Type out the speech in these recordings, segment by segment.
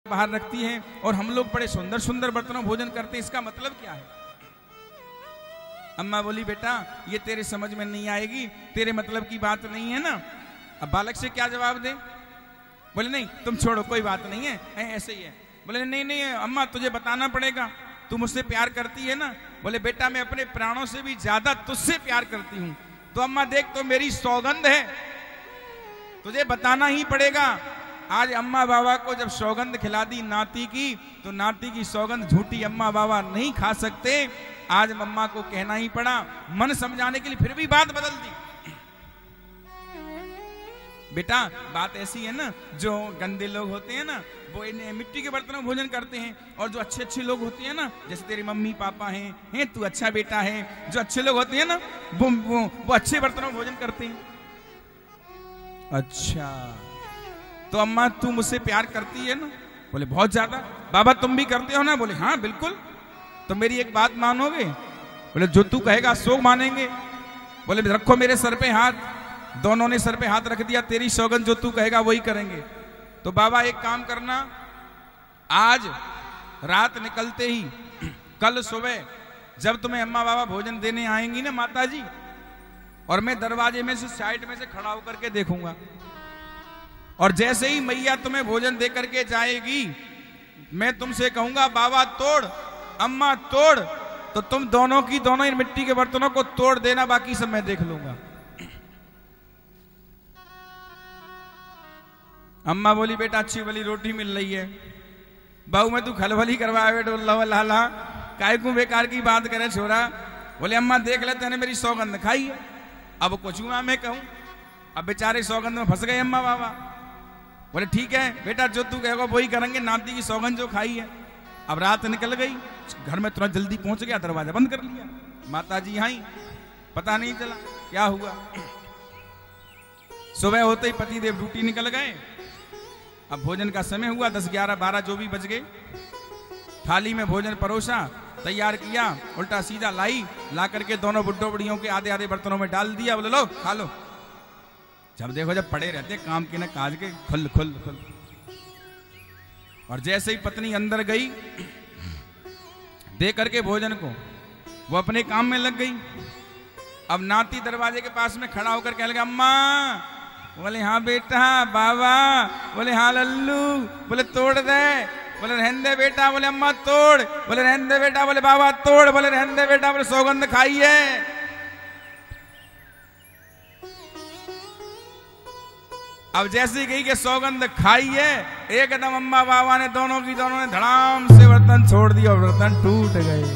बाहर रखती है और हम लोग बड़े सुंदर सुंदर बर्तनों भोजन करते हैं, इसका मतलब क्या है? अम्मा बोली बेटा ये तेरे समझ में नहीं आएगी, तेरे मतलब की बात नहीं है ना। अब बालक से क्या जवाब दे? बोले नहीं तुम छोड़ो कोई बात नहीं है, ऐसे ही है। बोले नहीं नहीं अम्मा तुझे बताना पड़ेगा, तू मुझसे प्यार करती है ना। बोले बेटा मैं अपने प्राणों से भी ज्यादा तुझसे प्यार करती हूं। तो अम्मा देख तो मेरी सौगंध है, तुझे बताना ही पड़ेगा। आज अम्मा बाबा को जब सौगंध खिला दी नाती की, तो नाती की सौगंध झूठी अम्मा बाबा नहीं खा सकते। आज अम्मा को कहना ही पड़ा, मन समझाने के लिए फिर भी बात बदल दी। बेटा बात ऐसी है ना, जो गंदे लोग होते हैं ना वो इन्हें मिट्टी के बर्तनों में भोजन करते हैं, और जो अच्छे अच्छे लोग होते हैं ना, जैसे तेरी मम्मी पापा हैं तू अच्छा बेटा है, जो अच्छे लोग होते हैं ना वो अच्छे बर्तनों में भोजन करते हैं। अच्छा तो अम्मा तू मुझसे प्यार करती है ना? बोले बहुत ज्यादा। बाबा तुम भी करते हो ना? बोले हाँ बिल्कुल। तो मेरी एक बात मानोगे? बोले जो तू कहेगा सो मानेंगे। बोले रखो मेरे सर पे हाथ। दोनों ने सर पे हाथ रख दिया, तेरी सौगंध जो तू कहेगा वही करेंगे। तो बाबा एक काम करना, आज रात निकलते ही कल सुबह जब तुम्हें अम्मा बाबा भोजन देने आएंगी ना माता जी, और मैं दरवाजे में से साइड में से खड़ा होकर के देखूंगा, और जैसे ही मैया तुम्हें भोजन दे करके जाएगी मैं तुमसे कहूंगा बाबा तोड़, अम्मा तोड़, तो तुम दोनों की दोनों इन मिट्टी के बर्तनों को तोड़ देना, बाकी सब मैं देख लूंगा। अम्मा बोली बेटा अच्छी वाली रोटी मिल रही है, बहू में तू खलबली करवाया बेटा लाला, काय को बेकार की बात करे छोरा। बोले अम्मा देख लेते हैं मेरी सौगंध खाई है, अब कुछ मैं कहूं, अब बेचारे सौगंध में फंस गए अम्मा बाबा। बोले ठीक है बेटा जो तू कहेगा वही करेंगे, नाती की सौगंध जो खाई है। अब रात निकल गई, घर में तुरंत जल्दी पहुंच गया, दरवाजा बंद कर लिया। माता जी आई, पता नहीं चला क्या हुआ। सुबह होते ही पतिदेव ड्यूटी निकल गए। अब भोजन का समय हुआ, 10, 11, 12 जो भी बज गए। थाली में भोजन परोसा, तैयार किया, उल्टा सीधा ला करके दोनों बुड्ढों बुढ़ियों के आधे आधे बर्तनों में डाल दिया। बोले लो खा लो। जब देखो जब पड़े रहते काम के न काज के, खुल खुल खुल। और जैसे ही पत्नी अंदर गई दे करके भोजन को, वो अपने काम में लग गई। अब नाती दरवाजे के पास में खड़ा होकर कह लगा अम्मा। बोले हाँ बेटा बाबा। बोले हाँ लल्लू। बोले तोड़ दे। बोले रहने दे बेटा। बोले अम्मा तोड़। बोले रहने दे बेटा। बोले बाबा तोड़। बोले रहने दे बेटा। बोले सौगंध खाई है। अब जैसे गई कि सौगंध खाई है, एकदम अम्मा बाबा ने दोनों ने धड़ाम से बर्तन छोड़ दिया और बर्तन टूट गए।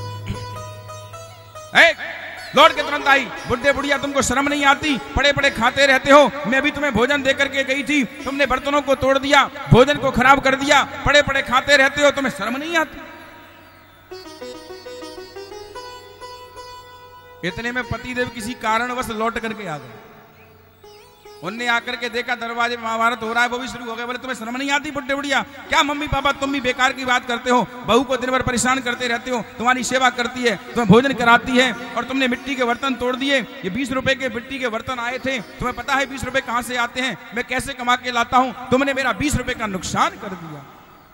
लौट के तुरंत आई, बुढ़े बुढ़िया तुमको शर्म नहीं आती? पड़े पड़े खाते रहते हो, मैं भी तुम्हें भोजन दे करके गई थी, तुमने बर्तनों को तोड़ दिया, भोजन को खराब कर दिया, पड़े पड़े खाते रहते हो, तुम्हें शर्म नहीं आती? इतने में पतिदेव किसी कारणवश लौट करके आ गए। उनने आकर के देखा दरवाजे में महाभारत हो रहा है, वो भी शुरू हो गए। बोले तुम्हें शर्म नहीं आती बुड्ढे बुढ़िया? क्या मम्मी पापा तुम भी बेकार की बात करते हो? बहू को दिन भर परेशान करते रहते हो, तुम्हारी सेवा करती है, तुम्हें भोजन कराती है, और तुमने मिट्टी के बर्तन तोड़ दिए। ये 20 रुपए के मिट्टी के बर्तन आए थे, तुम्हें पता है 20 रुपए कहां से आते हैं, मैं कैसे कमा के लाता हूं, तुमने मेरा 20 रुपए का नुकसान कर दिया।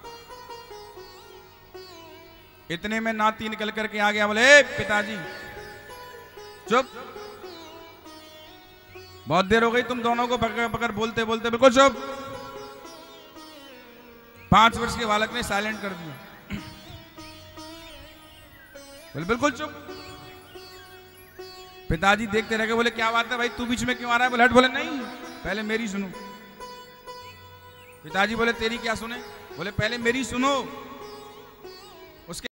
इतने में नाती निकल करके आ गया। बोले पिताजी चुप, बहुत देर हो गई तुम दोनों को पकड़ बोलते बोलते, बिल्कुल चुप। 5 वर्ष के बालक ने साइलेंट कर दिया। बोले बिल्कुल चुप। पिताजी देखते रह गए। बोले क्या बात है भाई, तू बीच में क्यों आ रहा है? बोले हट। बोले नहीं पहले मेरी सुनो। पिताजी बोले तेरी क्या सुने? बोले पहले मेरी सुनो।